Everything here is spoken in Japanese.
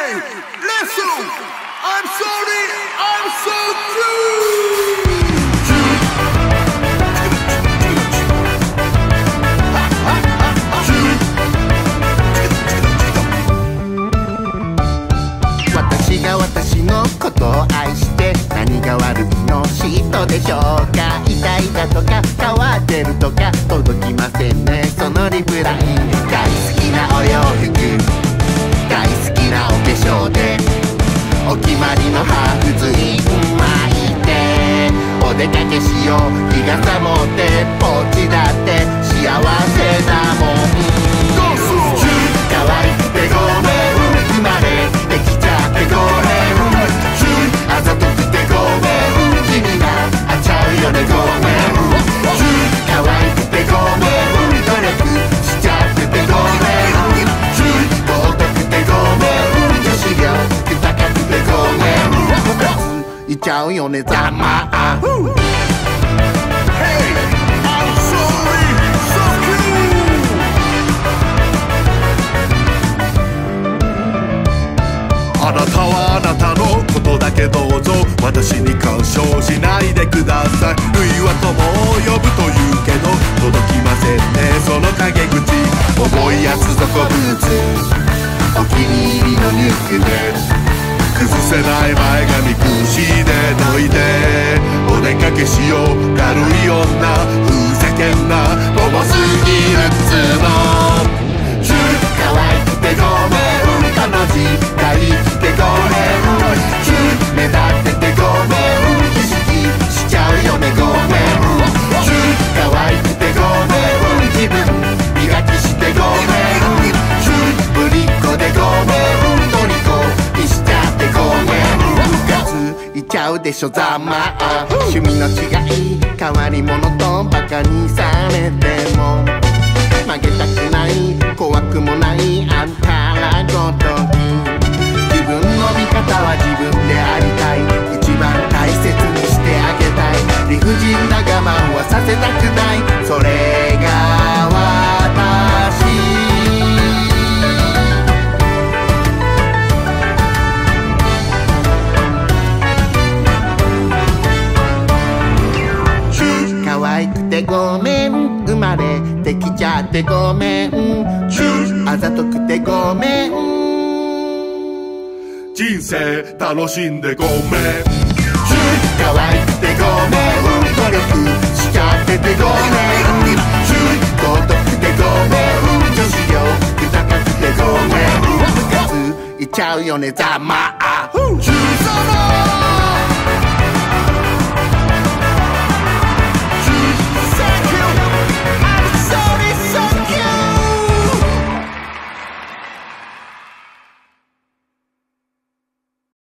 Hey, listen! I'm sorry, I'm so true! 私が私のことを愛して何が悪いの人でしょうか。痛いだとか変わってるとか届きませんねそのリプライ。大好きなお洋服大好きなお化粧でお決まりのハーフツイン巻いてお出かけしよう日傘持ってポーチだって幸せだもん。可愛くてごめん生まれてきちゃってごめんあざとくてごめん君があちゃうよねごめん可愛くてごめん努力しちゃっててごめん尊くてごめん女子力高くてごめんいっちゃうよねざまああなたはあなたのことだけどうぞ私に干渉しないでください。類は友を呼ぶというけど届きませんねその陰口。重いやつ底ブーツお気に入りのリュックで崩せない前髪くしで脱いでお出かけしよう軽い女ふざけんな重すぎるっつーの。可愛くてごめん彼女大好きでごめん目立っててごめん意識しちゃうよねごめん可愛くてごめん自分磨きしてごめんぶりっ子でごめんとりこにしちゃってごめんガツいっちゃうでしょざまあ趣味の違い変わり者とバカにされても曲げたくない怖くもないあんたらごとき自分の味方は自分でありたい一番大切にしてあげたい理不尽な我慢はさせたくないそれが私可愛くてごめん生まれてきちゃってごめんあざとくてごめん人生楽しんでごめん可愛くてごめん努力しちゃっててごめん尊くてごめん女子力高くてごめん部活いっちゃうよねざま